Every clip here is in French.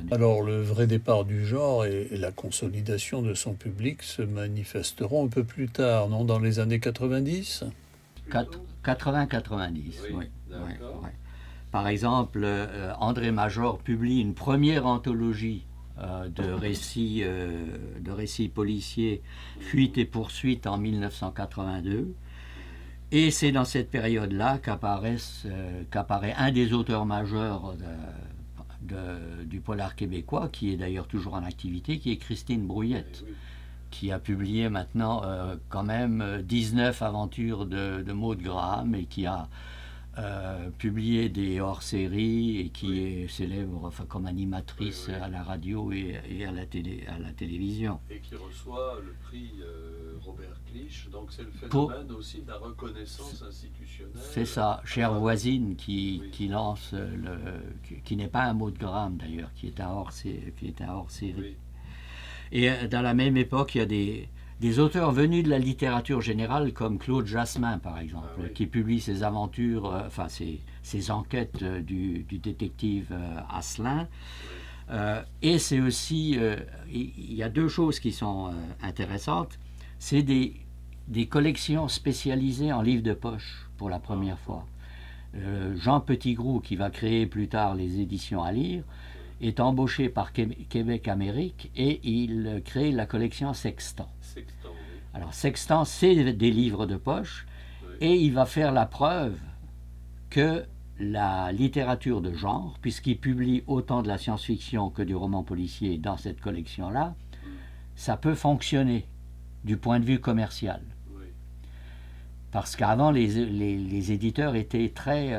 années. Alors le vrai départ du genre et la consolidation de son public se manifesteront un peu plus tard, non, dans les années 90 ? 80-90, oui. Oui, d'accord. Ouais. Par exemple, André Major publie une première anthologie de récits policiers, Fuite et poursuite, en 1982. Et c'est dans cette période-là qu'apparaît un des auteurs majeurs du polar québécois, qui est d'ailleurs toujours en activité, qui est Christine Brouillette, qui a publié maintenant quand même 19 aventures de Maud Graham, et qui a publié des hors-séries, et qui est célèbre comme animatrice à la radio et à la télévision. Et qui reçoit le prix Robert Clich, donc c'est le phénomène aussi de la reconnaissance institutionnelle. C'est ça, Chère voisine, qui lance, qui n'est pas un Maud Graham d'ailleurs, qui est un hors-série. Oui. Et dans la même époque, il y a des auteurs venus de la littérature générale, comme Claude Jasmin, par exemple, qui publie ses aventures, ses enquêtes du détective Asselin. Et c'est aussi, il y a deux choses qui sont intéressantes. C'est des collections spécialisées en livres de poche pour la première fois. Jean Petitgrou, qui va créer plus tard les éditions à lire, est embauché par Québec-Amérique, et il crée la collection Sextant. Sextant, oui. Alors Sextant, c'est des livres de poche, et il va faire la preuve que la littérature de genre, puisqu'il publie autant de la science-fiction que du roman policier dans cette collection-là, ça peut fonctionner du point de vue commercial. Parce qu'avant, les éditeurs étaient très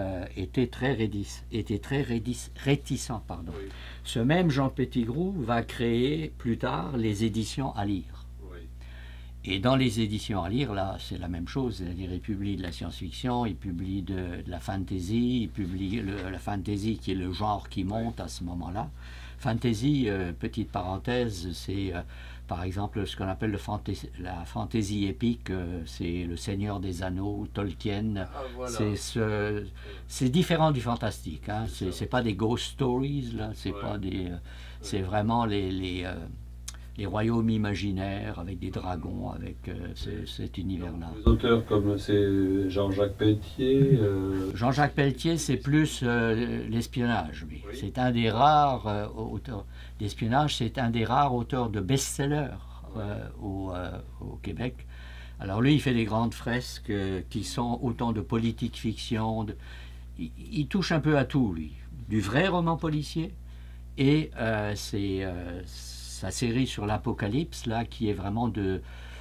réticents. Pardon. Oui. Ce même Jean Petitgrou va créer plus tard les éditions à lire. Oui. Et dans les éditions à lire, là, c'est la même chose. C'est-à-dire, il publie de la science-fiction, il publie de la fantasy, il publie la fantasy, qui est le genre qui monte à ce moment-là. Fantasy, petite parenthèse, c'est par exemple ce qu'on appelle la fantasy épique, c'est Le Seigneur des Anneaux, Tolkien. Ah, voilà. C'est différent du fantastique, hein. C'est pas des ghost stories, là, c'est vraiment les royaumes imaginaires avec des dragons, avec cet univers-là. Des auteurs comme c'est Jean-Jacques Pelletier. Jean-Jacques Pelletier, c'est plus l'espionnage, lui. Oui. C'est un des rares auteurs d'espionnage, c'est un des rares auteurs de best-sellers au Québec. Alors lui, il fait des grandes fresques qui sont autant de politique fiction. Il touche un peu à tout, lui. Du vrai roman policier, et sa série sur l'Apocalypse, là, qui est vraiment de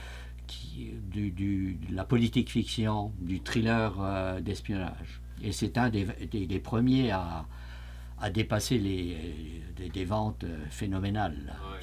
la politique fiction, du thriller d'espionnage. Et c'est un des premiers à dépasser des ventes phénoménales.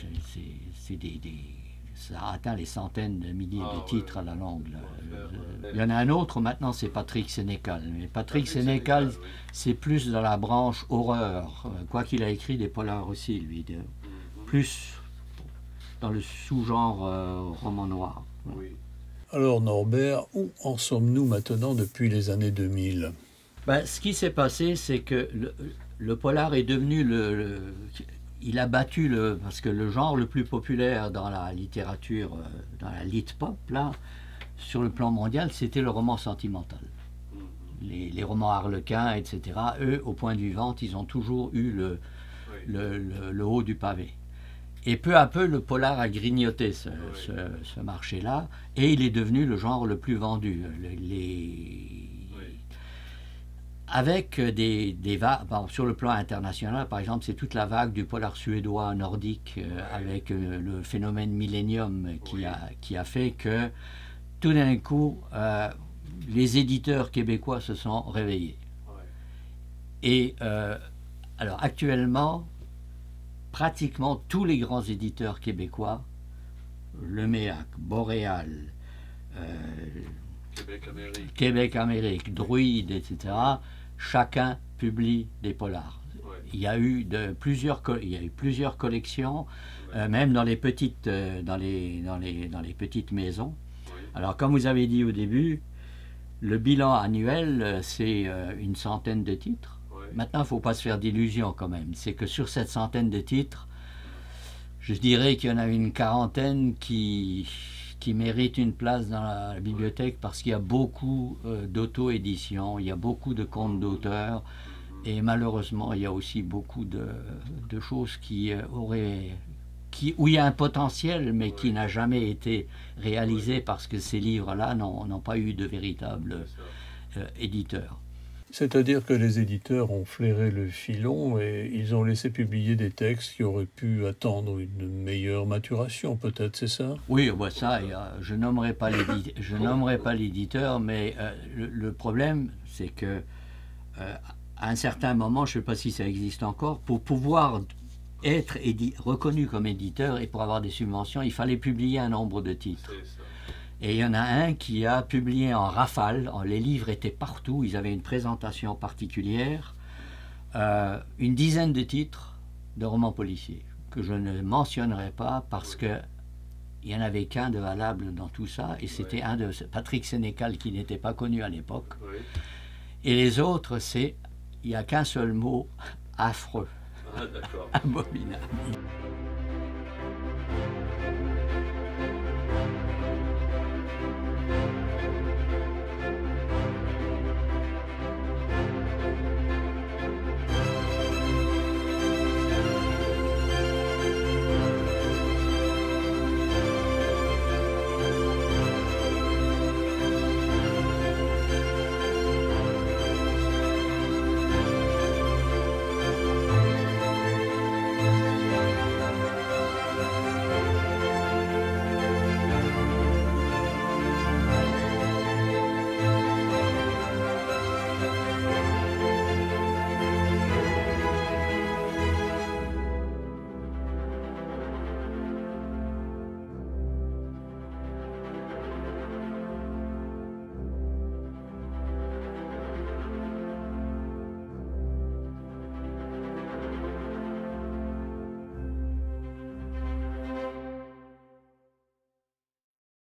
Ça a atteint les centaines de milliers de titres à la longue. Il y en a un autre maintenant, c'est Patrick Sénécal. Mais Patrick Sénécal, oui. c'est plus dans la branche horreur. Quoiqu'il a écrit des polars aussi, lui. Plus dans le sous-genre roman noir. Oui. Alors Norbert, où en sommes-nous maintenant depuis les années 2000 ? Ce qui s'est passé, c'est que le polar est devenu il a battu parce que le genre le plus populaire dans la littérature, dans la lit pop, là, sur le plan mondial, c'était le roman sentimental. Les romans harlequins, etc., eux, au point de vue vente, ils ont toujours eu le haut du pavé. Et peu à peu, le polar a grignoté ce marché-là, et il est devenu le genre le plus vendu. Avec des vagues, sur le plan international, par exemple, c'est toute la vague du polar suédois nordique, avec le phénomène Millennium qui a fait que tout d'un coup, les éditeurs québécois se sont réveillés. Et alors actuellement, pratiquement tous les grands éditeurs québécois, Le Méac, Boréal, Québec-Amérique, Druide, etc., chacun publie des polars. Il y a eu plusieurs collections, même dans les petites maisons. Alors, comme vous avez dit au début, le bilan annuel, c'est une centaine de titres. Maintenant, il ne faut pas se faire d'illusions quand même. C'est que sur cette centaine de titres, je dirais qu'il y en a une quarantaine qui méritent une place dans la bibliothèque parce qu'il y a beaucoup d'auto-éditions, il y a beaucoup de comptes d'auteurs, et malheureusement, il y a aussi beaucoup de choses où il y a un potentiel, mais qui n'a jamais été réalisé parce que ces livres-là n'ont pas eu de véritable éditeur. C'est-à-dire que les éditeurs ont flairé le filon et ils ont laissé publier des textes qui auraient pu attendre une meilleure maturation, peut-être, c'est ça? Oui, bah ça, je nommerai pas l'éditeur, mais le problème, c'est que à un certain moment, je ne sais pas si ça existe encore, pour pouvoir être reconnu comme éditeur et pour avoir des subventions, il fallait publier un nombre de titres. Et il y en a un qui a publié en rafale, les livres étaient partout, ils avaient une présentation particulière, une dizaine de titres de romans policiers, que je ne mentionnerai pas parce qu'il n'y en avait qu'un de valable dans tout ça, et c'était un de Patrick Sénécal qui n'était pas connu à l'époque. Et les autres, il n'y a qu'un seul mot, affreux. Ah, d'accord. Abominable.